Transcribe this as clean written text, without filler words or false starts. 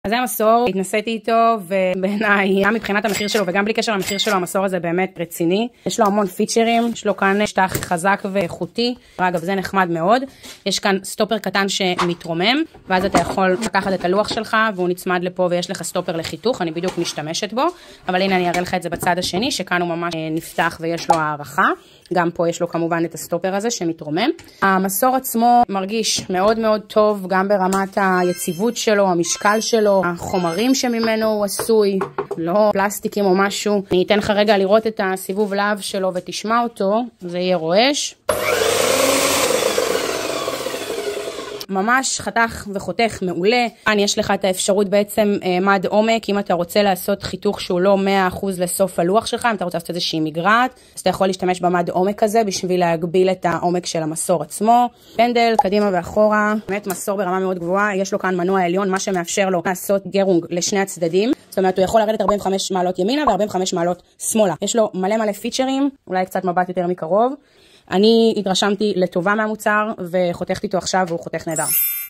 אז זה המסור, התנסיתי איתו, ובעיניי, גם מבחינת המחיר שלו וגם בלי קשר למחיר שלו, המסור הזה באמת רציני. יש לו המון פיצ'רים, יש לו כאן שטח חזק ואיכותי, אגב זה נחמד מאוד. יש כאן סטופר קטן שמתרומם, ואז אתה יכול לקחת את הלוח שלך, והוא נצמד לפה ויש לך סטופר לחיתוך, אני בדיוק משתמשת בו, אבל הנה אני אראה לך את זה בצד השני, שכאן הוא ממש נפתח ויש לו הערכה. גם פה יש לו כמובן את הסטופר הזה שמתרומם. המסור עצמו מרגיש מאוד מאוד טוב, גם ברמת היציבות שלו, המשקל שלו, החומרים שממנו הוא עשוי, לא פלסטיקים או משהו. אני אתן לך רגע לראות את הסיבוב להב שלו ותשמע אותו, זה יהיה רועש. ממש חתך וחותך מעולה. כאן יש לך את האפשרות בעצם מד עומק, אם אתה רוצה לעשות חיתוך שהוא לא 100% לסוף הלוח שלך, אם אתה רוצה לעשות איזושהי מגרעת, אז אתה יכול להשתמש במד עומק הזה בשביל להגביל את העומק של המסור עצמו. פנדל, קדימה ואחורה, באמת מסור ברמה מאוד גבוהה, יש לו כאן מנוע עליון, מה שמאפשר לו לעשות גרונג לשני הצדדים, זאת אומרת הוא יכול לרדת 45 מעלות ימינה ו45 מעלות שמאלה. יש לו מלא פיצ'רים, אולי קצת מבט יותר מקרוב. אני התרשמתי לטובה מהמוצר וחותכתי איתו עכשיו והוא חותך נהדר.